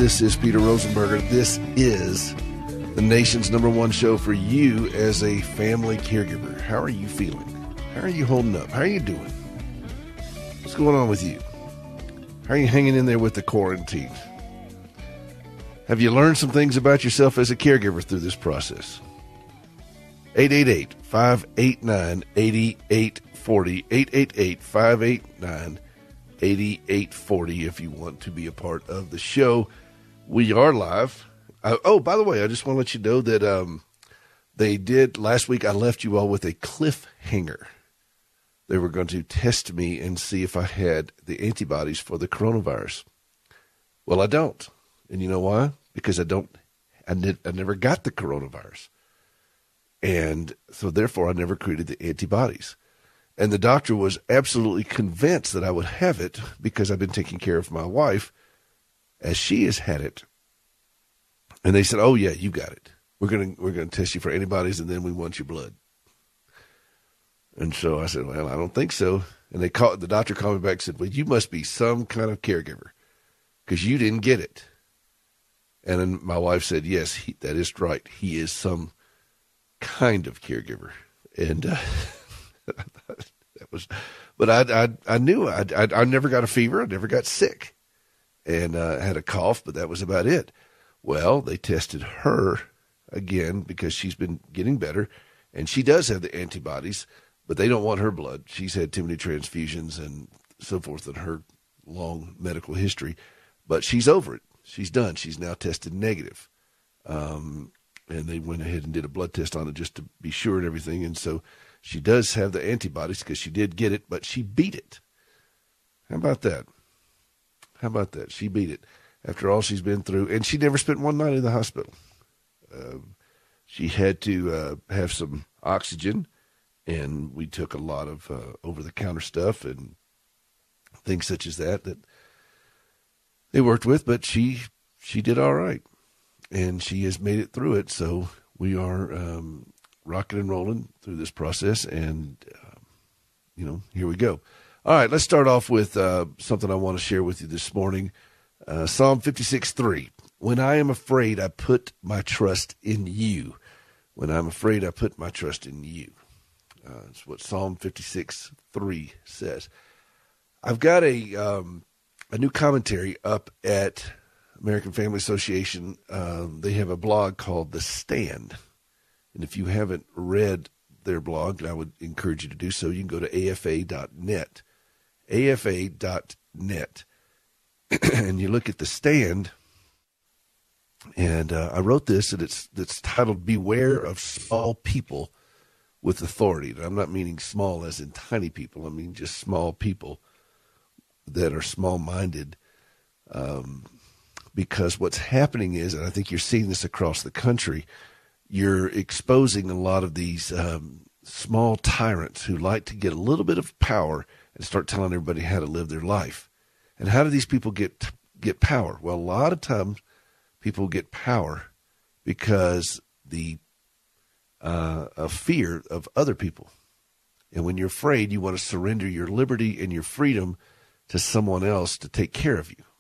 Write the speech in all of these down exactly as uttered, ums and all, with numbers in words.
This is Peter Rosenberger. This is the nation's number one show for you as a family caregiver. How are you feeling? How are you holding up? How are you doing? What's going on with you? How are you hanging in there with the quarantine? Have you learned some things about yourself as a caregiver through this process? eight eight eight, five eight nine, eight eight four zero, eight eight eight, five eight nine, eight eight four zero if you want to be a part of the show. We are live. Uh, oh, by the way, I just want to let you know that um, they did, last week I left you all with a cliffhanger. They were going to test me and see if I had the antibodies for the coronavirus. Well, I don't. And you know why? Because I don't, I, ne- I never got the coronavirus. And so therefore I never created the antibodies. And the doctor was absolutely convinced that I would have it because I've been taking care of my wife as she has had it. And they said, oh yeah, you got it. We're going to, we're going to test you for antibodies and then we want your blood. And so I said, well, I don't think so. And they called, the doctor called me back and said, well, you must be some kind of caregiver because you didn't get it. And then my wife said, yes, he, that is right. He is some kind of caregiver. And uh, that was, but I, I, I knew I, I, I never got a fever. I never got sick and uh, had a cough, but that was about it. Well, they tested her again because she's been getting better and she does have the antibodies, but they don't want her blood. She's had too many transfusions and so forth in her long medical history, but she's over it. She's done. She's now tested negative. Um, and they went ahead and did a blood test on it just to be sure and everything. And so she does have the antibodies because she did get it, but she beat it. How about that? How about that? She beat it after all she's been through. And she never spent one night in the hospital. Um, she had to uh, have some oxygen, and we took a lot of uh, over-the-counter stuff and things such as that that they worked with, but she she did all right, and she has made it through it. So we are um, rocking and rolling through this process, and uh, you know, here we go. All right, let's start off with uh, something I want to share with you this morning. Uh, Psalm fifty-six three. When I am afraid, I put my trust in you. When I'm afraid, I put my trust in you. Uh, that's what Psalm fifty-six three says. I've got a um, a new commentary up at American Family Association. Um, they have a blog called The Stand. And if you haven't read their blog, I would encourage you to do so. You can go to A F A dot net. A F A dot net. And you look at The Stand. And uh, I wrote this, and it's, it's titled Beware of Small People with Authority. And I'm not meaning small as in tiny people. I mean just small people that are small-minded, um, because what's happening is, and I think you're seeing this across the country, you're exposing a lot of these um, small tyrants who like to get a little bit of power and start telling everybody how to live their life. And how do these people get get power? Well, a lot of times people get power because the uh, of fear of other people. And when you're afraid, you want to surrender your liberty and your freedom to someone else to take care of you.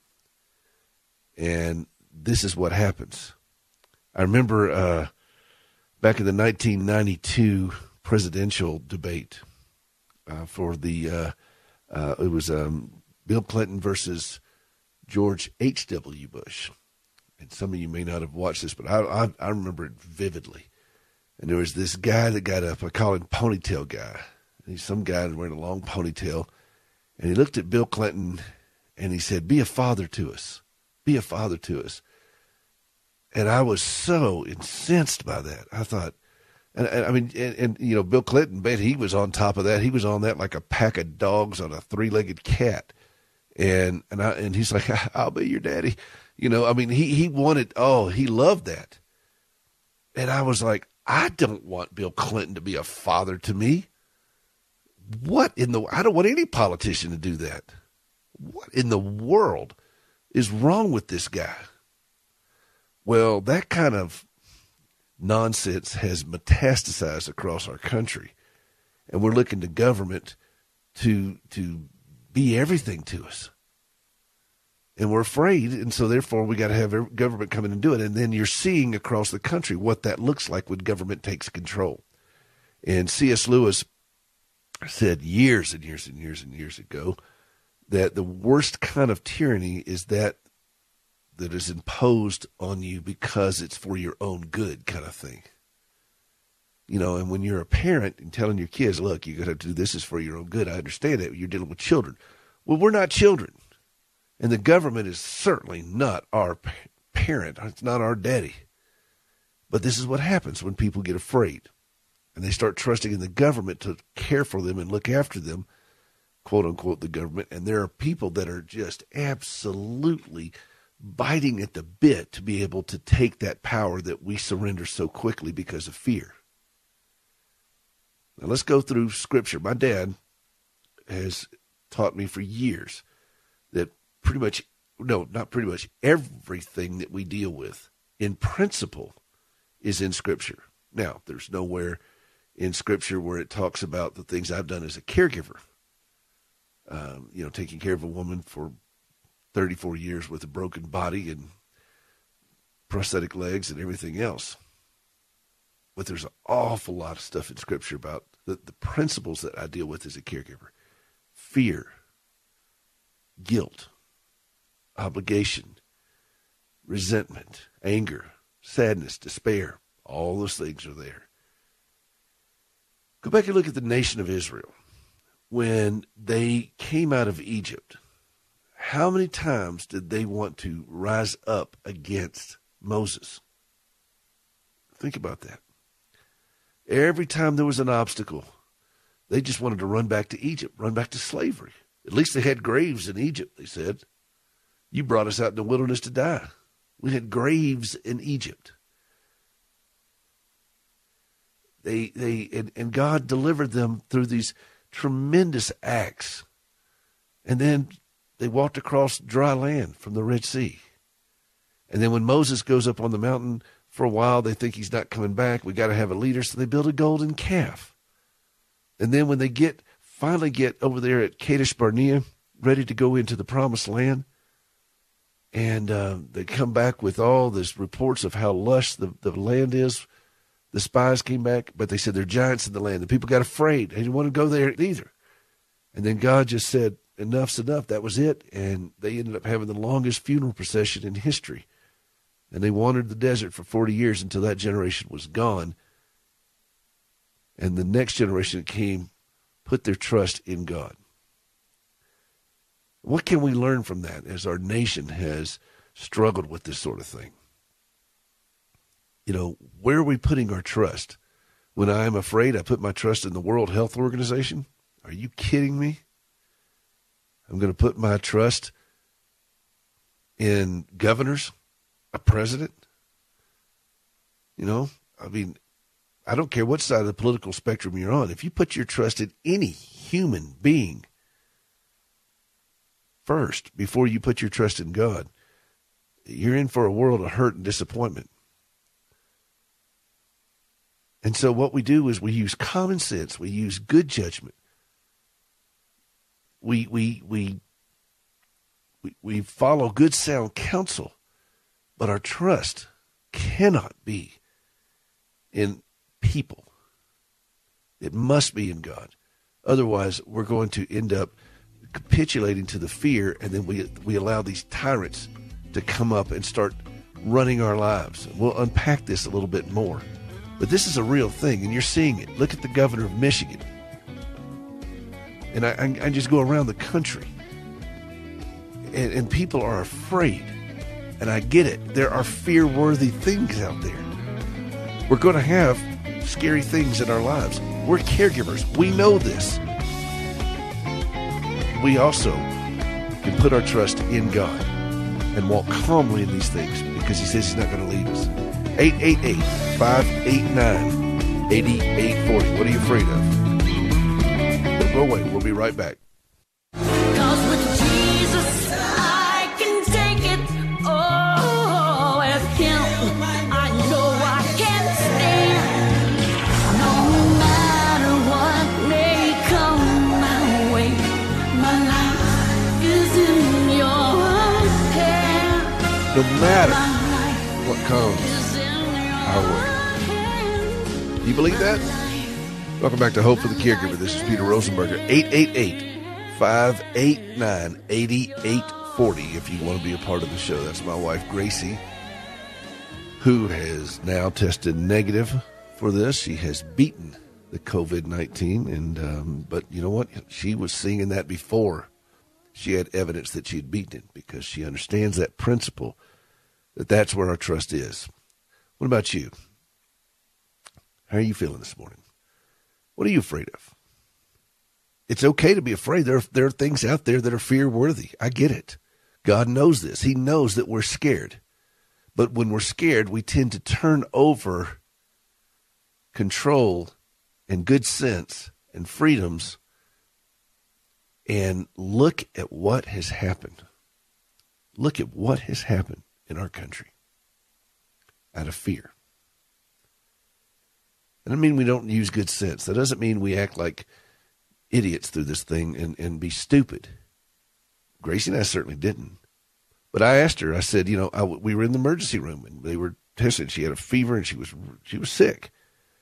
And this is what happens. I remember uh, back in the nineteen ninety-two presidential debate uh, for the, uh, uh, it was um, Bill Clinton versus George H W Bush. And some of you may not have watched this, but I, I, I remember it vividly. And there was this guy that got up, I call him Ponytail Guy. He's some guy wearing a long ponytail. And he looked at Bill Clinton and he said, be a father to us. Be a father to us. And I was so incensed by that. I thought, and, and I mean, and, and, you know, Bill Clinton, bet he was on top of that. He was on that like a pack of dogs on a three-legged cat. And, and I, and he's like, I'll be your daddy. You know, I mean, he, he wanted, oh, he loved that. And I was like, I don't want Bill Clinton to be a father to me. What in the, I don't want any politician to do that. What in the world is wrong with this guy? Well, that kind of nonsense has metastasized across our country. And we're looking to government to, to be everything to us. And we're afraid, and so therefore we got to have government come in and do it. And then you're seeing across the country what that looks like when government takes control. And C S Lewis said years and years and years and years ago that the worst kind of tyranny is that that is imposed on you because it's for your own good kind of thing. You know, and when you're a parent and telling your kids, look, you're going to have to do this is for your own good. I understand that. You're dealing with children. Well, we're not children. And the government is certainly not our parent. It's not our daddy. But this is what happens when people get afraid and they start trusting in the government to care for them and look after them, quote unquote, the government. And there are people that are just absolutely biting at the bit to be able to take that power that we surrender so quickly because of fear. Now let's go through Scripture. My dad has taught me for years that pretty much, no, not pretty much, everything that we deal with in principle is in Scripture. Now, there's nowhere in Scripture where it talks about the things I've done as a caregiver. Um, you know, taking care of a woman for thirty-four years with a broken body and prosthetic legs and everything else. But there's an awful lot of stuff in Scripture about the, the principles that I deal with as a caregiver. Fear, guilt, obligation, resentment, anger, sadness, despair. All those things are there. Go back and look at the nation of Israel. When they came out of Egypt, how many times did they want to rise up against Moses? Think about that. Every time there was an obstacle, they just wanted to run back to Egypt, run back to slavery. At least they had graves in Egypt, they said. You brought us out in the wilderness to die. We had graves in Egypt. They, they, and, and God delivered them through these tremendous acts. And then they walked across dry land from the Red Sea. And then when Moses goes up on the mountain for a while, they think he's not coming back. We got to have a leader. So they build a golden calf. And then when they get, finally get over there at Kadesh Barnea, ready to go into the promised land, and uh, they come back with all these reports of how lush the, the land is. The spies came back, but they said there are giants in the land. The people got afraid. They didn't want to go there either. And then God just said, enough's enough. That was it. And they ended up having the longest funeral procession in history. And they wandered the desert for forty years until that generation was gone. And the next generation that came put their trust in God. What can we learn from that as our nation has struggled with this sort of thing? You know, where are we putting our trust? When I am afraid, I put my trust in the World Health Organization? Are you kidding me? I'm going to put my trust in governors, a president. You know, I mean, I don't care what side of the political spectrum you're on. If you put your trust in any human being first, before you put your trust in God, you're in for a world of hurt and disappointment. And so what we do is we use common sense. We use good judgment. We, we, we, we, we follow good sound counsel, but our trust cannot be in people. It must be in God. Otherwise, we're going to end up capitulating to the fear, and then we we allow these tyrants to come up and start running our lives. We'll unpack this a little bit more. But this is a real thing, and you're seeing it. Look at the governor of Michigan. And I, I, I just go around the country, and, and people are afraid. And I get it. There are fear-worthy things out there. We're going to have scary things in our lives. We're caregivers. We know this. We also can put our trust in God and walk calmly in these things because he says he's not going to leave us. eight eight eight, five eight nine, eight eight four zero. What are you afraid of? Don't go away. We'll be right back. Cause with Jesus, I can take it all. With him, I know I can stand. No matter what may come my way, my life is in your hands. no matter what comes our way. Do you believe that? Welcome back to Hope for the Caregiver. This is Peter Rosenberger. eight eight eight, five eight nine, eight eight four zero if you want to be a part of the show. That's my wife, Gracie, who has now tested negative for this. She has beaten the covid nineteen, and um, but you know what? She was seeing that before she had evidence that she had beaten it, because she understands that principle, that that's where our trust is. What about you? How are you feeling this morning? What are you afraid of? It's okay to be afraid. There are, there are things out there that are fear-worthy. I get it. God knows this. He knows that we're scared. But when we're scared, we tend to turn over control and good sense and freedoms and look at what has happened. Look at what has happened in our country out of fear. That doesn't mean we don't use good sense. That doesn't mean we act like idiots through this thing and, and be stupid. Gracie and I certainly didn't. But I asked her, I said, you know, I, we were in the emergency room and they were testing. She had a fever and she was she was sick.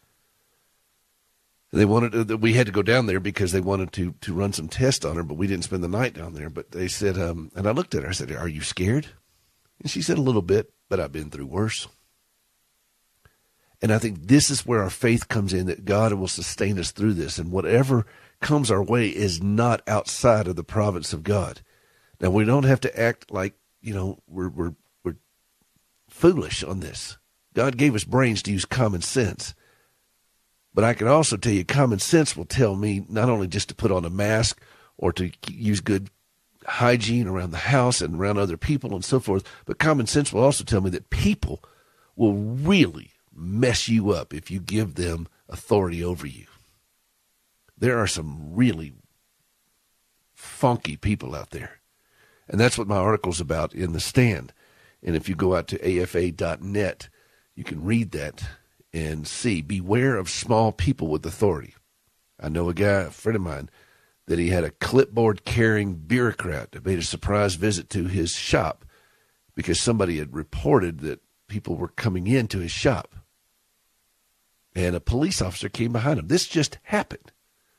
They wanted to, we had to go down there because they wanted to to run some tests on her, but we didn't spend the night down there. But they said, um, and I looked at her, I said, are you scared? And she said, a little bit, but I've been through worse. And I think this is where our faith comes in, that God will sustain us through this. And whatever comes our way is not outside of the province of God. Now, we don't have to act like, you know, we're we're we're foolish on this. God gave us brains to use common sense. But I can also tell you, common sense will tell me not only just to put on a mask or to use good hygiene around the house and around other people and so forth, but common sense will also tell me that people will really mess you up if you give them authority over you. There are some really funky people out there. And that's what my article's about in The Stand. And if you go out to A F A dot net, you can read that and see. Beware of small people with authority. I know a guy, a friend of mine, that he had a clipboard-carrying bureaucrat that made a surprise visit to his shop because somebody had reported that people were coming into his shop. And a police officer came behind him. This just happened.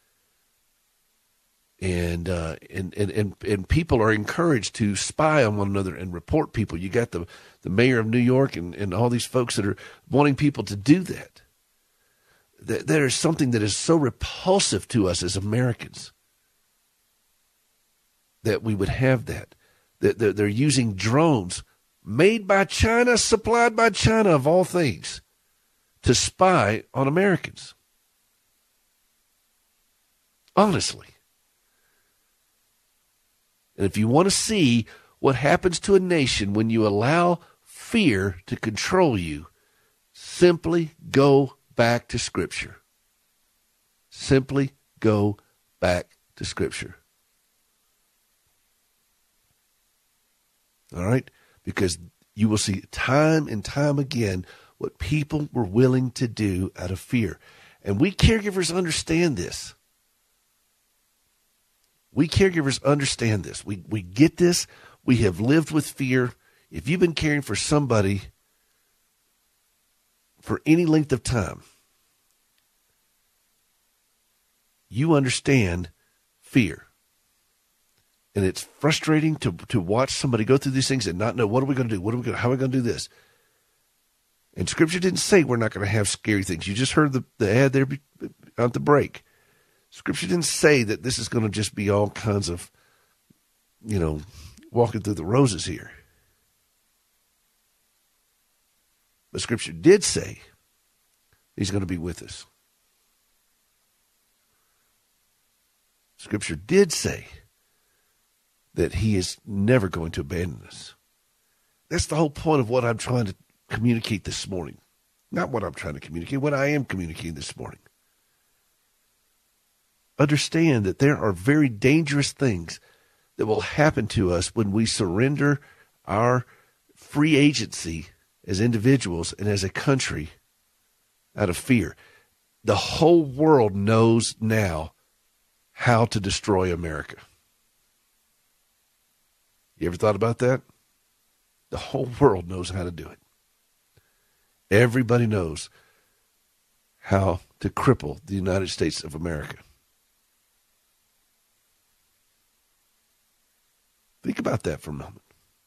And, uh, and, and, and, and people are encouraged to spy on one another and report people. You got the, the mayor of New York and, and all these folks that are wanting people to do that. That there is something that is so repulsive to us as Americans that we would have that. That they're, they're using drones made by China, supplied by China of all things, to spy on Americans. Honestly. And if you want to see what happens to a nation when you allow fear to control you, simply go back to Scripture. Simply go back to Scripture. All right? Because you will see time and time again what people were willing to do out of fear. And we caregivers understand this. We caregivers understand this. We we get this. We have lived with fear. If you've been caring for somebody for any length of time, you understand fear. And it's frustrating to, to watch somebody go through these things and not know, what are we going to do? What are we going to, how are we going to do this? And Scripture didn't say we're not going to have scary things. You just heard the, the ad there at the break. Scripture didn't say that this is going to just be all kinds of, you know, walking through the roses here. But Scripture did say He's going to be with us. Scripture did say that He is never going to abandon us. That's the whole point of what I'm trying to communicate this morning. Not what I'm trying to communicate, what I am communicating this morning. Understand that there are very dangerous things that will happen to us when we surrender our free agency as individuals and as a country out of fear. The whole world knows now how to destroy America. You ever thought about that? The whole world knows how to do it. Everybody knows how to cripple the United States of America. Think about that for a moment.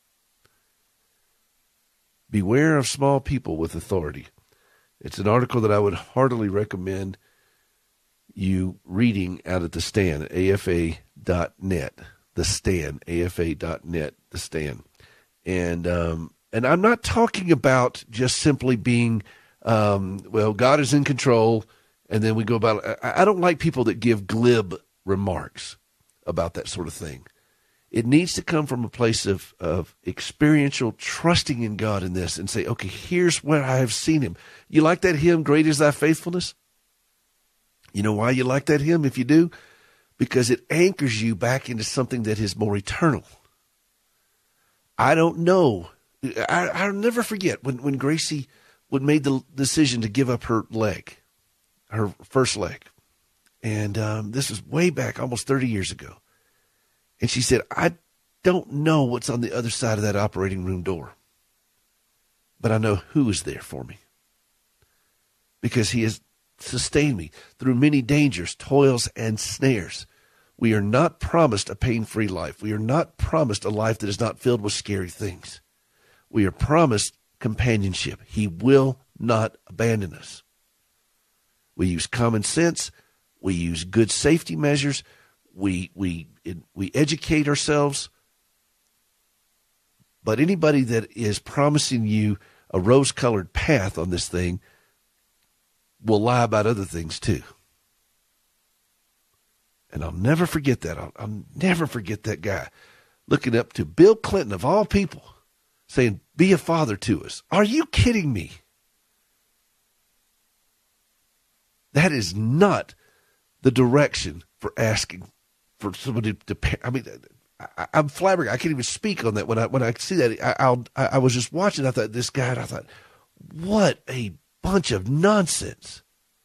Beware of small people with authority. It's an article that I would heartily recommend you reading out at The Stand, A F A dot net. The Stand, A F A dot net, The Stand. And um, and I'm not talking about just simply being, um, well, God is in control, and then we go about it. I, I don't like people that give glib remarks about that sort of thing. It needs to come from a place of, of experiential trusting in God in this and say, okay, here's where I have seen him. You like that hymn, Great is Thy Faithfulness? You know why you like that hymn if you do? Because it anchors you back into something that is more eternal. I don't know. I, I'll never forget when, when Gracie would made the decision to give up her leg, her first leg. And um, this was way back, almost thirty years ago. And she said, I don't know what's on the other side of that operating room door, but I know who is there for me, because he has sustained me through many dangers, toils, and snares. We are not promised a pain-free life. We are not promised a life that is not filled with scary things. We are promised companionship. He will not abandon us. We use common sense. We use good safety measures. We we we educate ourselves. But anybody that is promising you a rose-colored path on this thing will lie about other things too. And I'll never forget that. I'll, I'll never forget that guy looking up to Bill Clinton, of all people, saying, be a father to us. Are you kidding me? That is not the direction for asking for somebody to pay. I mean, I, I'm flabbergasted. I can't even speak on that. When I when I see that, I, I'll, I, I was just watching. I thought, this guy, and I thought, what a bunch of nonsense.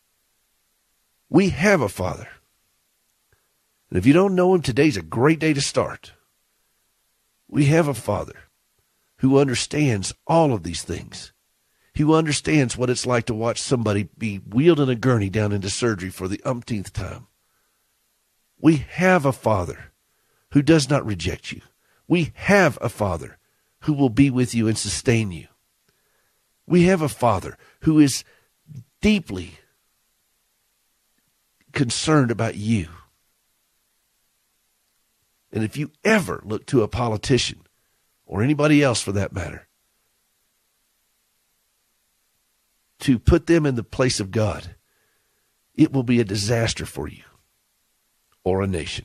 We have a Father. And if you don't know him, today's a great day to start. We have a Father who understands all of these things. Who understands what it's like to watch somebody be wheeled in a gurney down into surgery for the umpteenth time. We have a Father who does not reject you. We have a Father who will be with you and sustain you. We have a Father who is deeply concerned about you. And if you ever look to a politician, or anybody else for that matter, to put them in the place of God, it will be a disaster for you or a nation.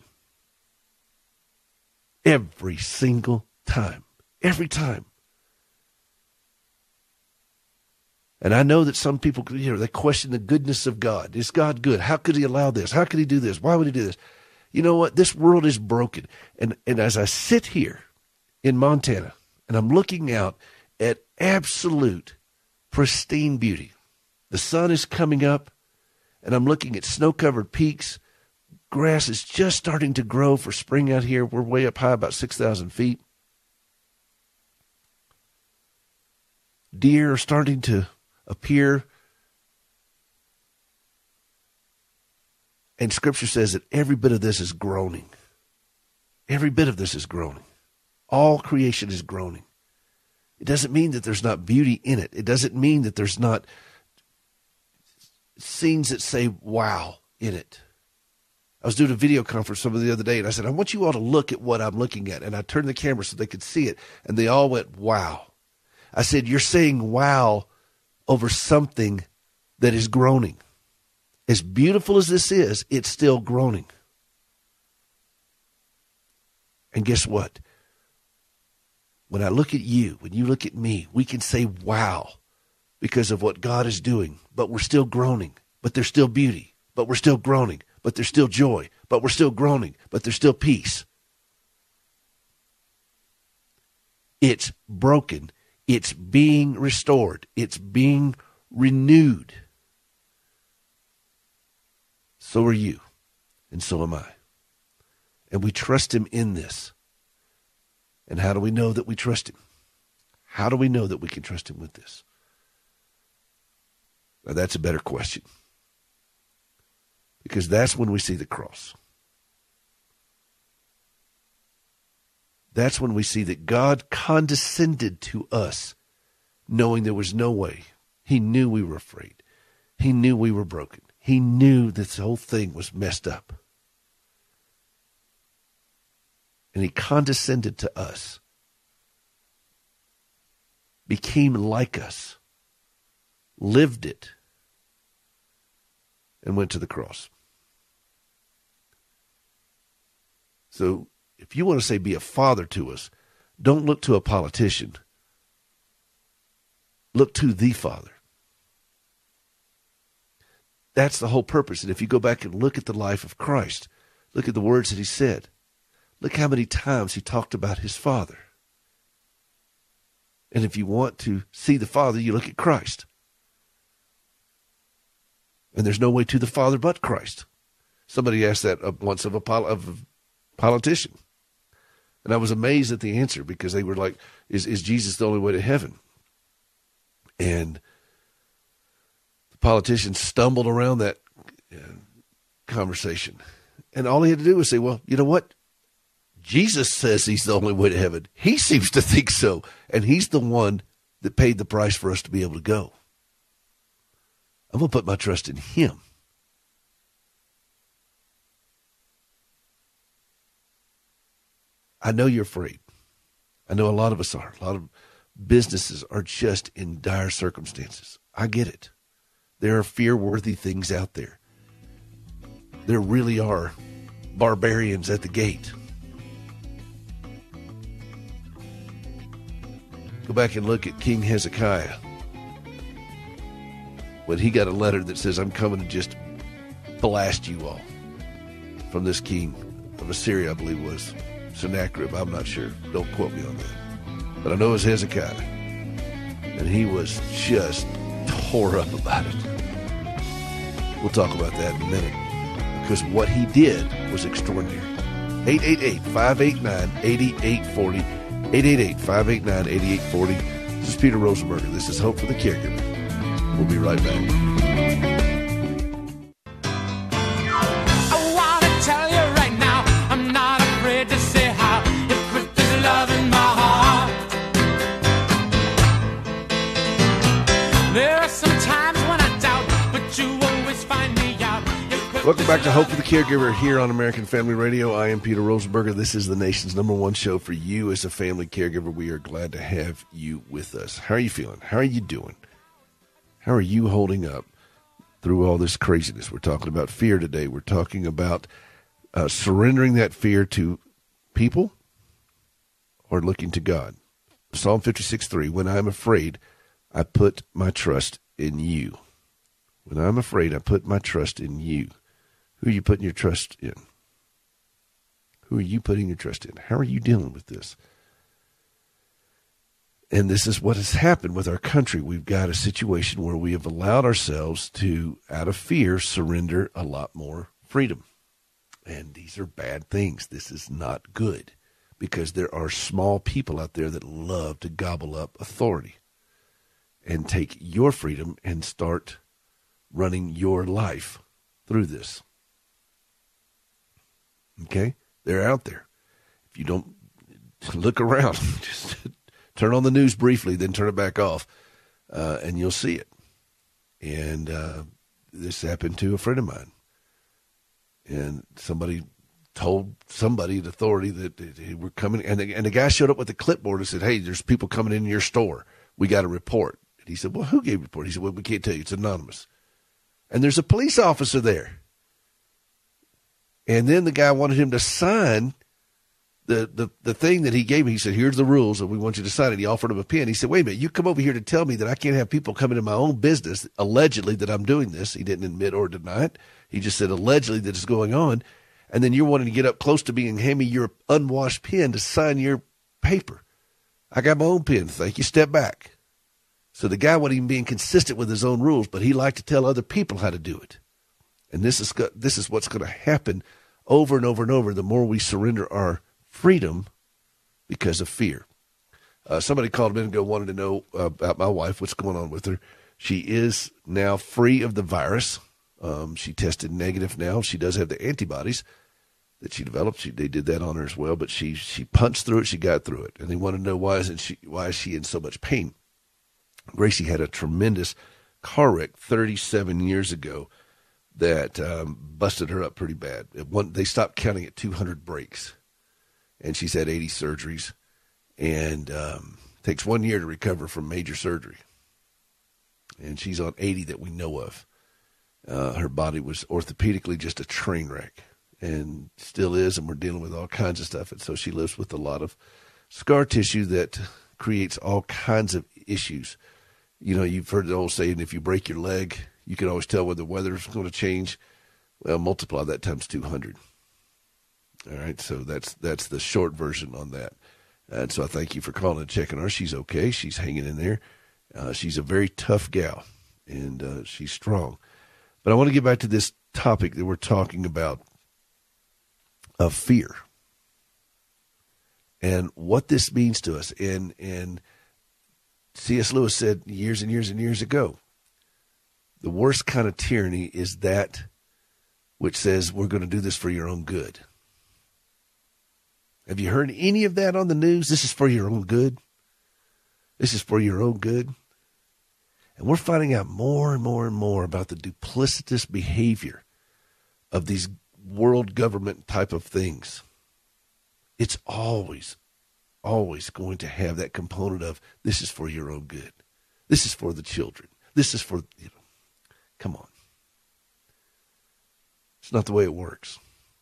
Every single time. Every time. And I know that some people, you know, they question the goodness of God. Is God good? How could he allow this? How could he do this? Why would he do this? You know what? This world is broken. And, and as I sit here in Montana, and I'm looking out at absolute pristine beauty. The sun is coming up, and I'm looking at snow-covered peaks. Grass is just starting to grow for spring out here. We're way up high, about six thousand feet. Deer are starting to appear. And Scripture says that every bit of this is groaning. Every bit of this is groaning. All creation is groaning. It doesn't mean that there's not beauty in it. It doesn't mean that there's not scenes that say wow in it. I was doing a video conference some of the other day, and I said, I want you all to look at what I'm looking at. And I turned the camera so they could see it, and they all went, wow. I said, you're saying wow over something that is groaning. As beautiful as this is, it's still groaning. And guess what? When I look at you, when you look at me, we can say wow because of what God is doing, but we're still groaning, but there's still beauty, but we're still groaning, but there's still joy, but we're still groaning, but there's still peace. It's broken. It's being restored. It's being renewed. So are you, and so am I. And we trust him in this. And how do we know that we trust him? How do we know that we can trust him with this? Now, that's a better question. Because that's when we see the cross. That's when we see that God condescended to us, knowing there was no way. He knew we were afraid. He knew we were broken. He knew this whole thing was messed up. And he condescended to us, became like us, lived it, and went to the cross. So if you want to say be a father to us, don't look to a politician. Look to the Father. That's the whole purpose. And if you go back and look at the life of Christ, look at the words that he said. Look how many times he talked about his Father. And if you want to see the Father, you look at Christ. And there's no way to the Father but Christ. Somebody asked that once of a, pol- of a politician. And I was amazed at the answer, because they were like, is, is Jesus the only way to heaven? And the politician stumbled around that uh, conversation. And all he had to do was say, well, you know what? Jesus says he's the only way to heaven. He seems to think so. And he's the one that paid the price for us to be able to go. I'm going to put my trust in him. I know you're afraid. I know a lot of us are. A lot of businesses are just in dire circumstances. I get it. There are fear-worthy things out there. There really are barbarians at the gate. Go back and look at King Hezekiah. When he got a letter that says, I'm coming to just blast you all, from this king of Assyria, I believe it was. Sennacherib, I'm not sure. Don't quote me on that. But I know it was Hezekiah. And he was just tore up about it. We'll talk about that in a minute. Because what he did was extraordinary. eight eight eight, five eight nine, eight eight four zero. eight eight eight, five eight nine, eight eight four zero. This is Peter Rosenberger. This is Hope for the Caregiver. We'll be right back. Welcome back to Hope for the Caregiver here on American Family Radio. I am Peter Rosenberger. This is the nation's number one show for you as a family caregiver. We are glad to have you with us. How are you feeling? How are you doing? How are you holding up through all this craziness? We're talking about fear today. We're talking about uh, surrendering that fear to people or looking to God. Psalm fifty-six three, when I'm afraid, I put my trust in you. When I'm afraid, I put my trust in you. Who are you putting your trust in? Who are you putting your trust in? How are you dealing with this? And this is what has happened with our country. We've got a situation where we have allowed ourselves to, out of fear, surrender a lot more freedom. And these are bad things. This is not good, because there are small people out there that love to gobble up authority and take your freedom and start running your life through this. Okay? They're out there. If you don't look around, just turn on the news briefly, then turn it back off, uh, and you'll see it. And uh, this happened to a friend of mine. And somebody told somebody at authority that they were coming, and the, and the guy showed up with a clipboard and said, hey, there's people coming in your store. We got a report. And he said, well, who gave a report? He said, well, we can't tell you. It's anonymous. And there's a police officer there. And then the guy wanted him to sign the, the, the thing that he gave me. He said, here's the rules, and we want you to sign it. He offered him a pen. He said, wait a minute, you come over here to tell me that I can't have people come into my own business, allegedly that I'm doing this. He didn't admit or deny it. He just said allegedly that it's going on. And then you're wanting to get up close to me and hand me your unwashed pen to sign your paper. I got my own pen. Thank you. Step back. So the guy wasn't even being consistent with his own rules, but he liked to tell other people how to do it. And this is this is what's going to happen over and over and over the more we surrender our freedom because of fear. Uh, somebody called a minute ago, wanted to know uh, about my wife, what's going on with her. She is now free of the virus. Um, she tested negative now. She does have the antibodies that she developed. She, they did that on her as well, but she she punched through it. She got through it. And they want to know why isn't she why is she in so much pain? Gracie had a tremendous car wreck thirty-seven years ago that um, busted her up pretty bad. It one, they stopped counting at two hundred breaks, and she's had eighty surgeries, and um, takes one year to recover from major surgery. And she's on eighty that we know of. Uh, her body was orthopedically just a train wreck, and still is, and we're dealing with all kinds of stuff. And so she lives with a lot of scar tissue that creates all kinds of issues. You know, you've heard the old saying, if you break your leg, you can always tell when the weather's going to change. Well, multiply that times two hundred. All right, so that's that's the short version on that. And so I thank you for calling and checking her. She's okay. She's hanging in there. Uh, she's a very tough gal, and uh, she's strong. But I want to get back to this topic that we're talking about of fear and what this means to us. And, and C S Lewis said years and years and years ago, the worst kind of tyranny is that which says we're going to do this for your own good. Have you heard any of that on the news? This is for your own good. This is for your own good. And we're finding out more and more and more about the duplicitous behavior of these world government type of things. It's always, always going to have that component of this is for your own good. This is for the children. This is for, you know, come on. It's not the way it works.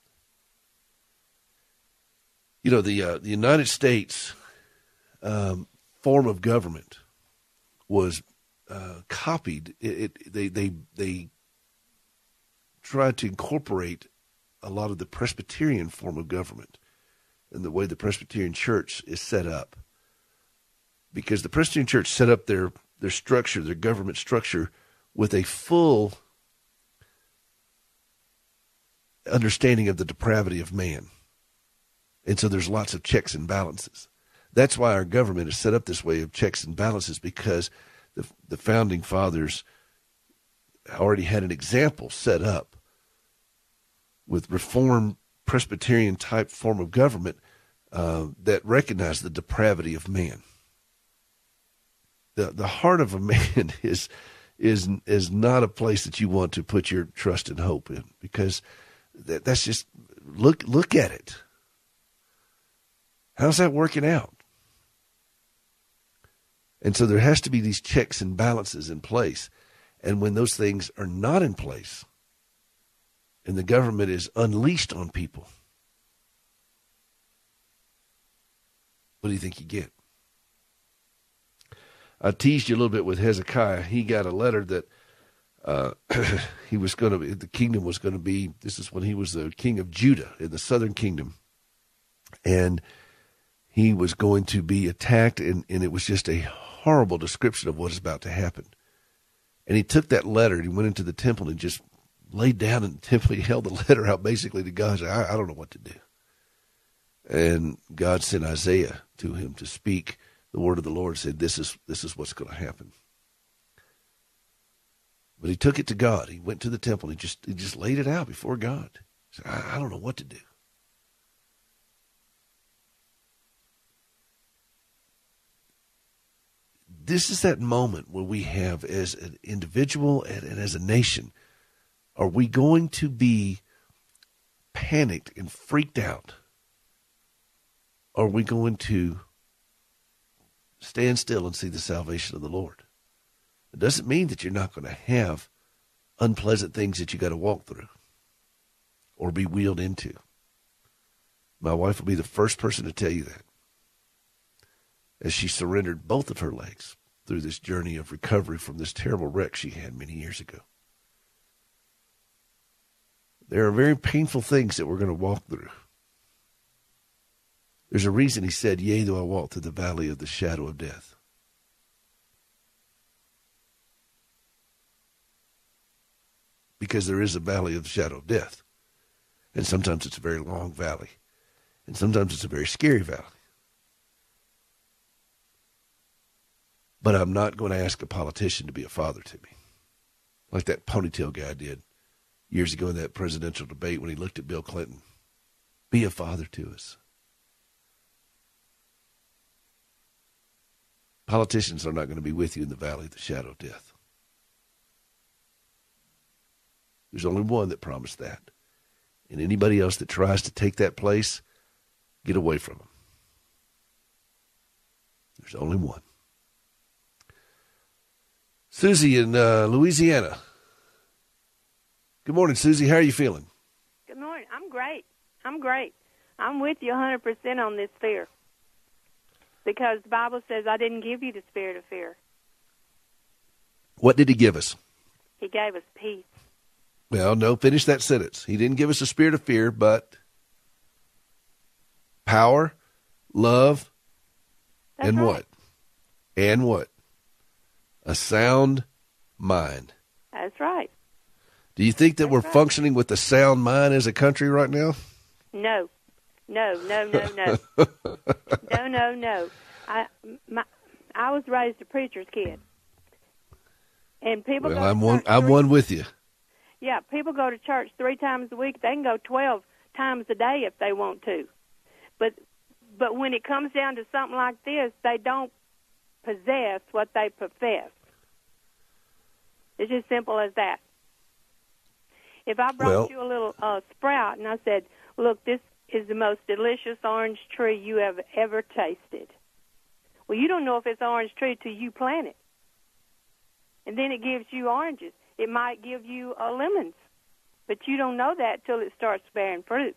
You know, the uh, the United States um, form of government was uh, copied. It, it, they they they tried to incorporate a lot of the Presbyterian form of government and the way the Presbyterian Church is set up, because the Presbyterian Church set up their their structure, their government structure, with a full understanding of the depravity of man. And so there's lots of checks and balances. That's why our government is set up this way of checks and balances, because the, the founding fathers already had an example set up with Reformed Presbyterian type form of government uh, that recognized the depravity of man. The the heart of a man is is is not a place that you want to put your trust and hope in, because that, that's just look look at it. How's that working out? And so there has to be these checks and balances in place. And when those things are not in place and the government is unleashed on people, what do you think you get? I teased you a little bit with Hezekiah. He got a letter that uh, he was going to be, the kingdom was going to be, this is when he was the king of Judah in the southern kingdom. And he was going to be attacked, and, and it was just a horrible description of what is about to happen. And he took that letter and he went into the temple and just laid down in the temple. He held the letter out basically to God. Said, I, I don't know what to do. And God sent Isaiah to him to speak the word of the Lord, said, this is this is what's going to happen. But he took it to God. He went to the temple and he just he just laid it out before God. He said, I, I don't know what to do. This is that moment where we have, as an individual and, and as a nation, are we going to be panicked and freaked out? Or are we going to stand still and see the salvation of the Lord? It doesn't mean that you're not going to have unpleasant things that you got to walk through or be wheeled into. My wife will be the first person to tell you that, as she surrendered both of her legs through this journey of recovery from this terrible wreck she had many years ago. There are very painful things that we're going to walk through. There's a reason he said, yea, though I walk through the valley of the shadow of death. Because there is a valley of the shadow of death. And sometimes it's a very long valley. And sometimes it's a very scary valley. but I'm not going to ask a politician to be a father to me, like that ponytail guy did years ago in that presidential debate when he looked at Bill Clinton. Be a father to us. Politicians are not going to be with you in the valley of the shadow of death. There's only one that promised that. And anybody else that tries to take that place, get away from them. There's only one. Susie in uh, Louisiana. Good morning, Susie. How are you feeling? Good morning. I'm great. I'm great. I'm with you one hundred percent on this fear. Because the Bible says I didn't give you the spirit of fear. What did he give us? He gave us peace. Well, no, finish that sentence. He didn't give us a spirit of fear, but power, love, That's and right. what? And what? A sound mind. That's right. Do you think that That's we're right. functioning with a sound mind as a country right now? No. No, no, no, no. no, no, no. I, my, I was raised a preacher's kid. And people Well, go to I'm one. church I'm three- one with you. Yeah, people go to church three times a week. They can go twelve times a day if they want to. But but when it comes down to something like this, they don't possess what they profess. It's just simple as that. If I brought Well- you a little uh, sprout and I said, look, this is the most delicious orange tree you have ever tasted. Well, you don't know if it's orange tree till you plant it. And then it gives you oranges. It might give you uh, lemons, but you don't know that till it starts bearing fruit.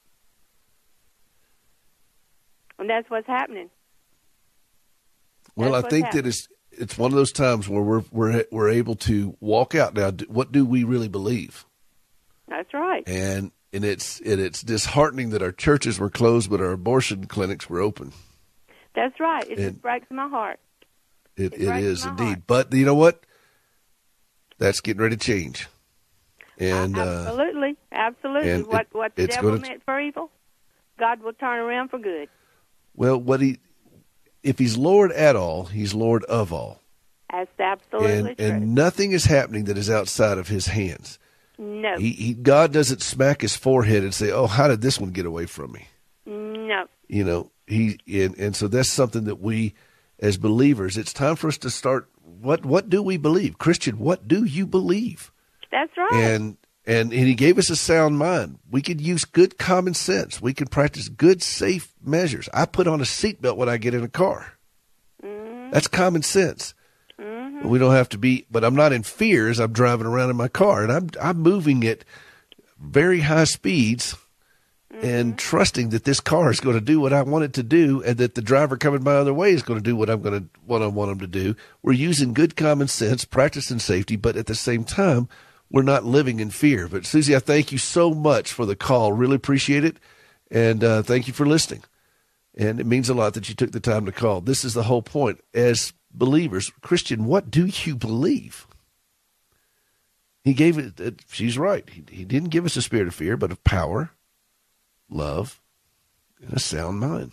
And that's what's happening. Well, That's I what's think happening. that it's it's one of those times where we're we're we're able to walk out. Now, do- what do we really believe? That's right. And and it's and it's disheartening that our churches were closed, but our abortion clinics were open. That's right. It And- just breaks my heart. It It it breaks is my indeed. heart. But you know what? That's getting ready to change. And Uh, uh, absolutely, absolutely. and what it- what the it's devil gonna- meant for evil, God will turn around for good. well, what he if he's Lord at all, he's Lord of all. That's absolutely And true. and nothing is happening that is outside of his hands. no, He, he God doesn't smack his forehead and say, "Oh, how did this one get away from me?" no. You know, he and, and so that's something that we as believers, it's time for us to start what what do we believe? Christian, what do you believe? That's right. And and and he gave us a sound mind. We could use good common sense. We can practice good safe measures. I put on a seatbelt when I get in a car. mm-hmm. That's common sense. Mm-hmm. We don't have to be, but I'm not in fear as I'm driving around in my car, and I'm I'm moving at very high speeds, Mm-hmm. and trusting that this car is going to do what I want it to do, and that the driver coming my other way is going to do what I'm going to what I want him to do. We're using good common sense, practicing safety, but at the same time, we're not living in fear. But Susie, I thank you so much for the call. Really appreciate it, and uh, thank you for listening. And it means a lot that you took the time to call. This is the whole point. As believers, Christian, what do you believe? He gave it, uh, she's right. He, he didn't give us a spirit of fear, but of power, love, and a sound mind.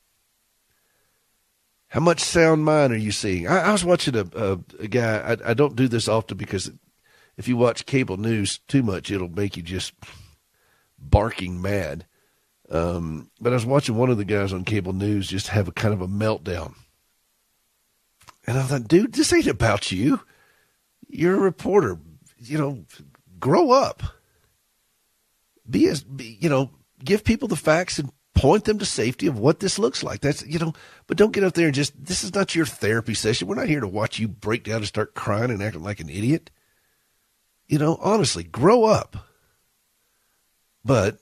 How much sound mind are you seeing? I, I was watching a, a, a guy, I, I don't do this often because if you watch cable news too much, it'll make you just barking mad. Um, but I was watching one of the guys on cable news just have a kind of a meltdown. And I thought, dude, this ain't about you. You're a reporter. You know, grow up. Be as, be, you know, give people the facts and point them to safety of what this looks like. That's, you know, but don't get up there and just, this is not your therapy session. We're not here to watch you break down and start crying and acting like an idiot. You know, honestly, grow up. But,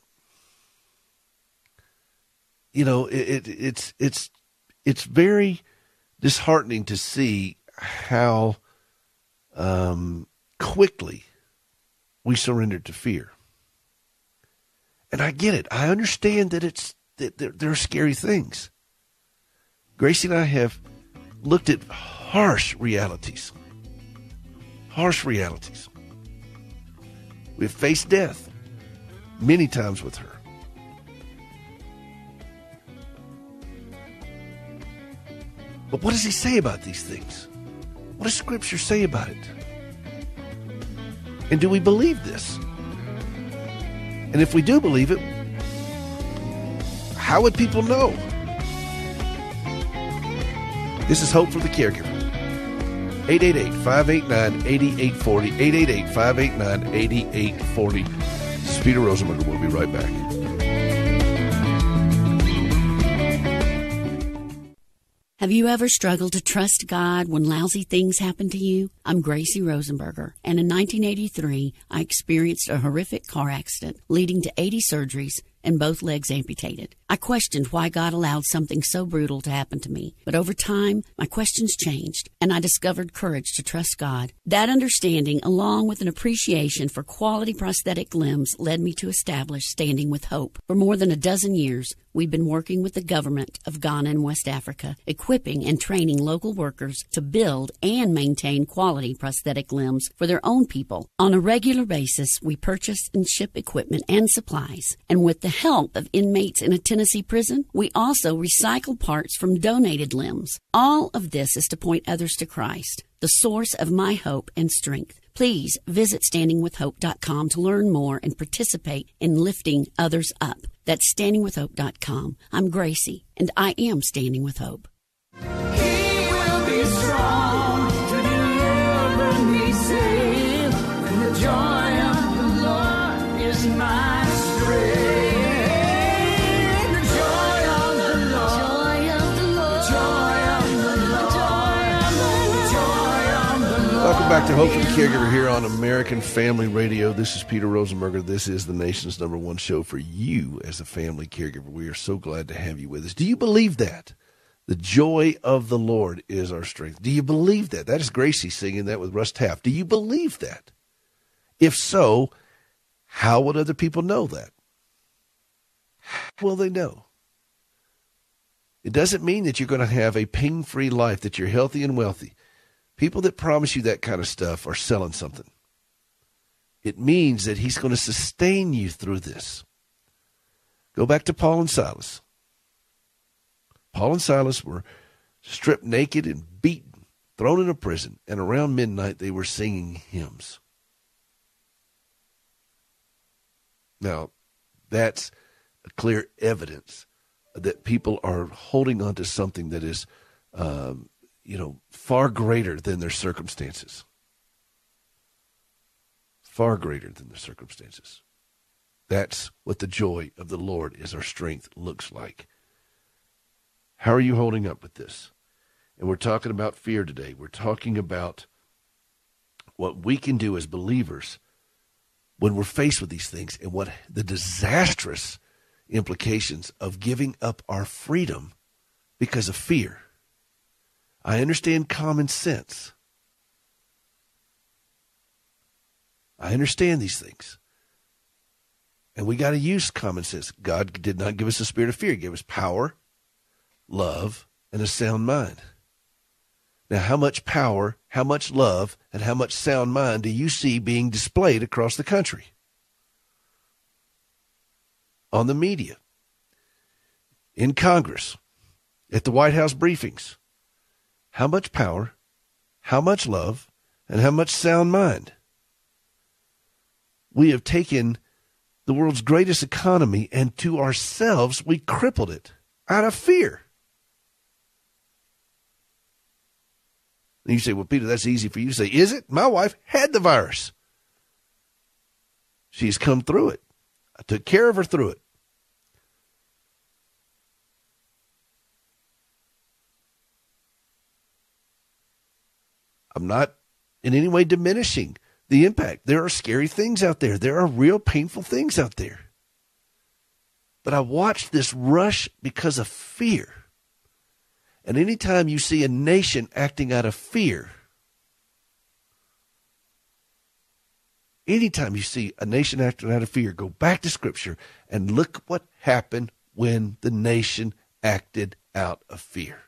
you know, it, it it's, it's, it's very disheartening to see how um, quickly we surrendered to fear. And I get it. I understand that it's that there, there are scary things. Gracie and I have looked at harsh realities. Harsh realities. We've faced death many times with her. But what does he say about these things? What does Scripture say about it? And do we believe this? And if we do believe it, how would people know? This is Hope for the Caregiver. eight eight eight, five eight nine, eight eight four zero. eight eight eight, five eight nine, eight eight four zero. This is Peter Rosenberger. We'll be right back. Have you ever struggled to trust God when lousy things happen to you? I'm Gracie Rosenberger, and in nineteen eighty-three, I experienced a horrific car accident leading to eighty surgeries and both legs amputated. I questioned why God allowed something so brutal to happen to me, but over time, my questions changed, and I discovered courage to trust God. That understanding, along with an appreciation for quality prosthetic limbs, led me to establish Standing with Hope. For more than a dozen years, we've been working with the government of Ghana and West Africa, equipping and training local workers to build and maintain quality prosthetic limbs for their own people. On a regular basis, we purchase and ship equipment and supplies, and with the help of inmates in a Tennessee prison, we also recycle parts from donated limbs. All of this is to point others to Christ, the source of my hope and strength. Please visit standing with hope dot com to learn more and participate in lifting others up. That's standing with hope dot com. I'm Gracie, and I am Standing with Hope. He will be strong to deliver me safe, and the joy of the Lord is my strength. The joy of the Lord, joy of the Lord, joy of the Lord, joy of the Lord. Welcome back to Hope for the Caregiver here on American Family Radio. This is Peter Rosenberger. This is the nation's number one show for you as a family caregiver. We are so glad to have you with us. Do you believe that? The joy of the Lord is our strength. Do you believe that? That is Gracie singing that with Russ Taff. Do you believe that? If so, how would other people know that? How will they know? It doesn't mean that you're going to have a pain-free life, that you're healthy and wealthy. People that promise you that kind of stuff are selling something. It means that he's going to sustain you through this. Go back to Paul and Silas. Paul and Silas were stripped naked and beaten, thrown in a prison, and around midnight they were singing hymns. Now, that's a clear evidence that people are holding on to something that is, um, you know, far greater than their circumstances. Far greater than their circumstances. That's what the joy of the Lord is our strength looks like. How are you holding up with this? And we're talking about fear today. We're talking about what we can do as believers when we're faced with these things and what the disastrous implications of giving up our freedom because of fear. I understand common sense. I understand these things. And we got to use common sense. God did not give us a spirit of fear. He gave us power, love, and a sound mind. Now, how much power, how much love, and how much sound mind do you see being displayed across the country? On the media, in Congress, at the White House briefings. How much power, how much love, and how much sound mind? We have taken the world's greatest economy, and to ourselves, we crippled it out of fear. And you say, well, Peter, that's easy for you to say. Is it? My wife had the virus. She's come through it. I took care of her through it. I'm not in any way diminishing the impact. There are scary things out there. There are real painful things out there. But I watched this rush because of fear. And anytime you see a nation acting out of fear, anytime you see a nation acting out of fear, go back to Scripture and look what happened when the nation acted out of fear.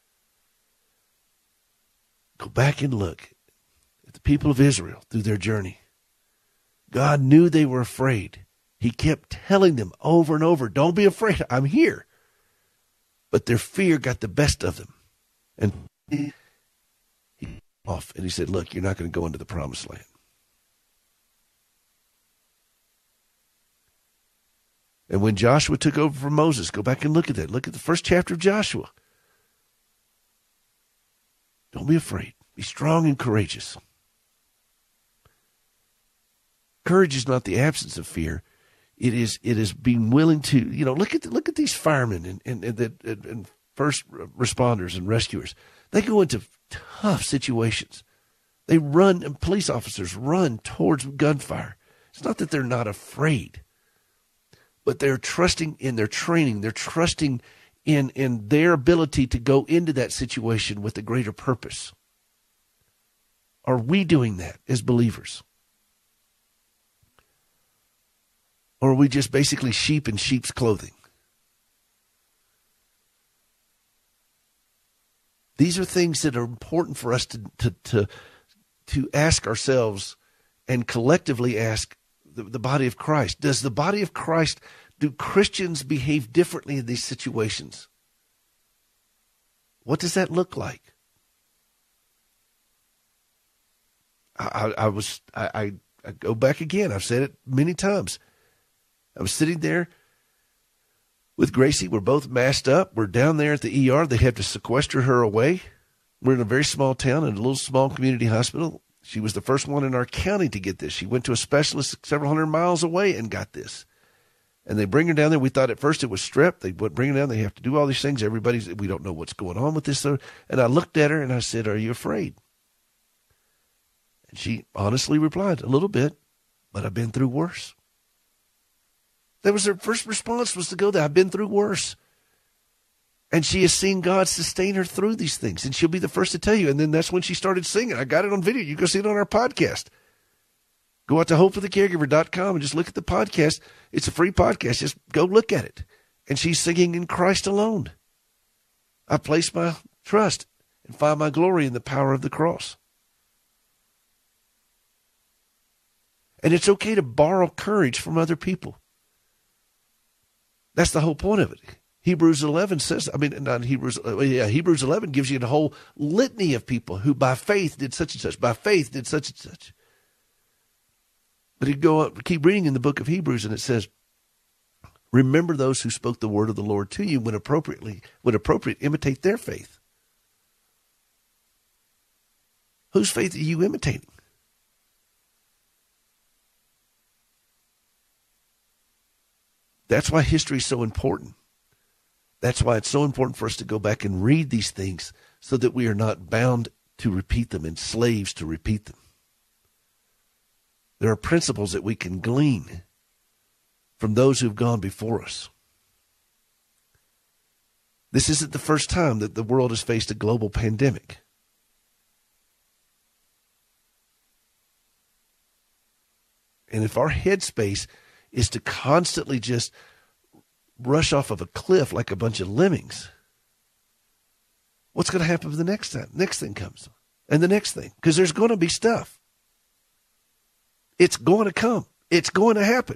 Go back and look at the people of Israel through their journey. God knew they were afraid. He kept telling them over and over, don't be afraid, I'm here. But their fear got the best of them. And he off. And he said, look, you're not going to go into the promised land. And when Joshua took over from Moses, go back and look at that. Look at the first chapter of Joshua. Don't be afraid. Be strong and courageous. Courage is not the absence of fear. It is it is being willing to, you know, look at the, look at these firemen and and, and, and and first responders and rescuers. They go into tough situations. They run, and police officers run towards gunfire. It's not that they're not afraid, but they're trusting in their training. They're trusting in, in their ability to go into that situation with a greater purpose. Are we doing that as believers? Or are we just basically sheep in sheep's clothing? These are things that are important for us to, to, to, to ask ourselves and collectively ask the, the body of Christ. Does the body of Christ, do Christians behave differently in these situations? What does that look like? I, I, I was, I, I, I go back again. I've said it many times. I was sitting there with Gracie. We're both masked up. We're down there at the E R. They have to sequester her away. We're in a very small town, in a little small community hospital. She was the first one in our county to get this. She went to a specialist several hundred miles away and got this. And they bring her down there. We thought at first it was strep. They would bring her down. They have to do all these things. Everybody's, we don't know what's going on with this. And I looked at her and I said, are you afraid? And she honestly replied, a little bit, but I've been through worse. That was her first response, was to go there. I've been through worse. And she has seen God sustain her through these things. And she'll be the first to tell you. And then that's when she started singing. I got it on video. You can see it on our podcast. Go out to hope for the caregiver dot com and just look at the podcast. It's a free podcast. Just go look at it. And she's singing in Christ alone. I place my trust and find my glory in the power of the cross. And it's okay to borrow courage from other people. That's the whole point of it. Hebrews eleven says, I mean, not Hebrews, yeah, Hebrews eleven gives you a whole litany of people who by faith did such and such, by faith did such and such. But you go up, keep reading in the book of Hebrews, and it says, remember those who spoke the word of the Lord to you when appropriately, when appropriate, imitate their faith. Whose faith are you imitating? That's why history is so important. That's why it's so important for us to go back and read these things so that we are not bound to repeat them and slaves to repeat them. There are principles that we can glean from those who've gone before us. This isn't the first time that the world has faced a global pandemic. And if our headspace is to constantly just rush off of a cliff like a bunch of lemmings, what's going to happen the next time? Next thing comes. And the next thing. Because there's going to be stuff. It's going to come. It's going to happen.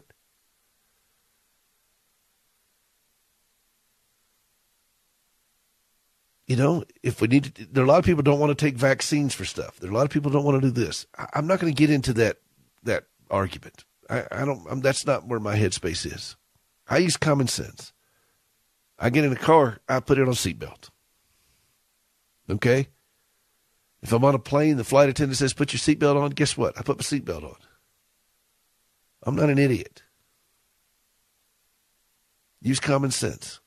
You know, if we need to, there are a lot of people who don't want to take vaccines for stuff. There are a lot of people who don't want to do this. I, I'm not going to get into that, that argument. I, I don't, I'm, that's not where my headspace is. I use common sense. I get in a car, I put it on a seatbelt. Okay? If I'm on a plane, the flight attendant says, put your seatbelt on, guess what? I put my seatbelt on. I'm not an idiot. Use common sense.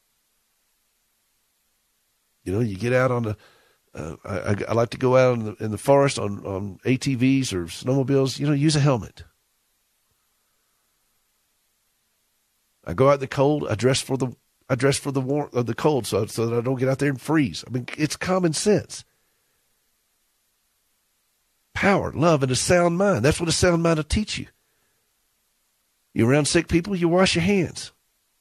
You know, you get out on the, uh, I, I like to go out in the, in the forest on, on A T Vs or snowmobiles, you know, use a helmet. I go out in the cold. I dress for the I dress for the warm uh, the cold, so so that I don't get out there and freeze. I mean, it's common sense. Power, love, and a sound mind. That's what a sound mind will teach you. You're around sick people, you wash your hands.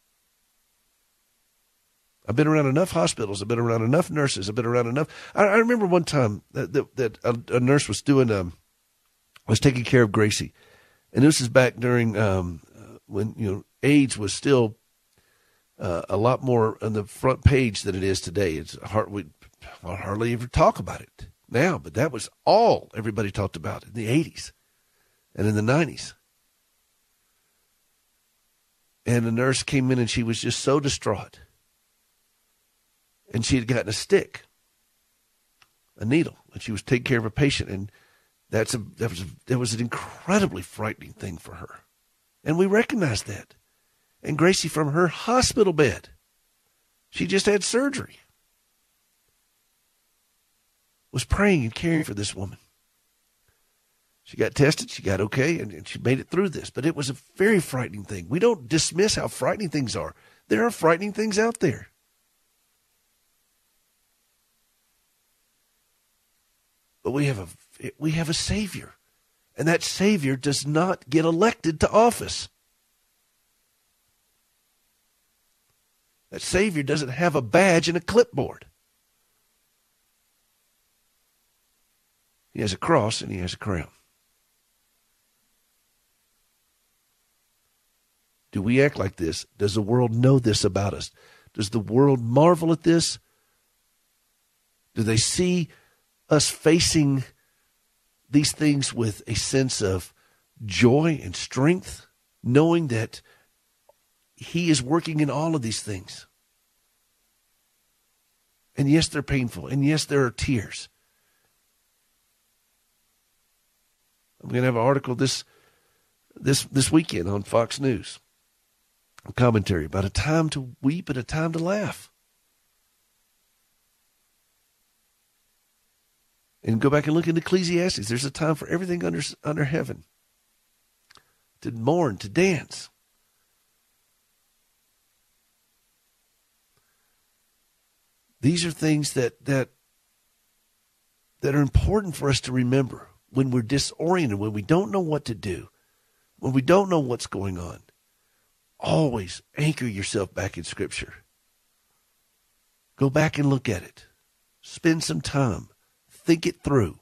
I've been around enough hospitals. I've been around enough nurses. I've been around enough. I, I remember one time that that, that a, a nurse was doing um was taking care of Gracie, and this is back during um when you know. AIDS was still uh, a lot more on the front page than it is today. It's hard, we hardly ever talk about it. now, but that was all everybody talked about in the eighties and in the nineties. And a nurse came in and she was just so distraught. And she had gotten a stick, a needle, and she was taking care of a patient. And that's a, that was a, that was an incredibly frightening thing for her. And we recognized that. And Gracie, from her hospital bed, she just had surgery, was praying and caring for this woman. She got tested, she got okay, and, and she made it through this. But it was a very frightening thing. We don't dismiss how frightening things are. There are frightening things out there. But we have a we have a Savior. And that Savior does not get elected to office. That Savior doesn't have a badge and a clipboard. He has a cross and he has a crown. Do we act like this? Does the world know this about us? Does the world marvel at this? Do they see us facing these things with a sense of joy and strength, knowing that He is working in all of these things? And yes, they're painful. And yes, there are tears. I'm going to have an article this this this weekend on Fox News, a commentary about a time to weep and a time to laugh. And go back and look in Ecclesiastes. There's a time for everything under under heaven. To mourn, to dance. These are things that that that are important for us to remember when we're disoriented, when we don't know what to do, when we don't know what's going on. Always anchor yourself back in Scripture. Go back and look at it. Spend some time. Think it through.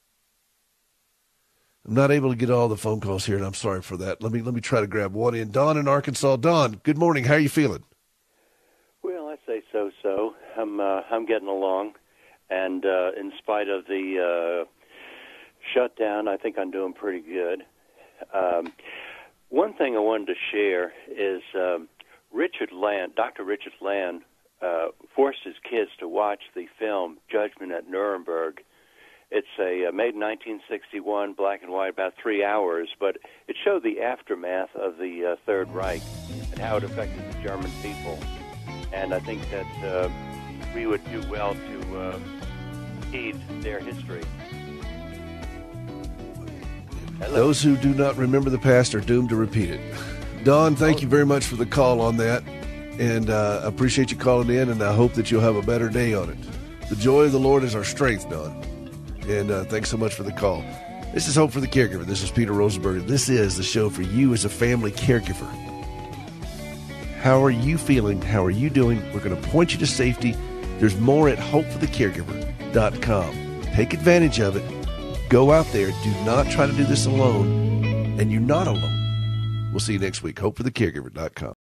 I'm not able to get all the phone calls here, and I'm sorry for that. Let me let me try to grab one in. Don in Arkansas. Don, good morning. How are you feeling? Well, I say so-so. I'm uh, I'm getting along, and uh, in spite of the uh, shutdown, I think I'm doing pretty good. Um, one thing I wanted to share is um, Richard Land, Doctor Richard Land, uh, forced his kids to watch the film Judgment at Nuremberg. It's a uh, made in nineteen sixty-one, black and white, about three hours, but it showed the aftermath of the uh, Third Reich and how it affected the German people. And I think that uh, we would do well to uh, heed their history. Hello. Those who do not remember the past are doomed to repeat it. Don, thank you very much for the call on that. And uh, I appreciate you calling in, and I hope that you'll have a better day on it. The joy of the Lord is our strength, Don. And uh, thanks so much for the call. This is Hope for the Caregiver. This is Peter Rosenberg. This is the show for you as a family caregiver. How are you feeling? How are you doing? We're going to point you to safety. There's more at hope for the caregiver dot com. Take advantage of it. Go out there. Do not try to do this alone. And you're not alone. We'll see you next week. hope for the caregiver dot com.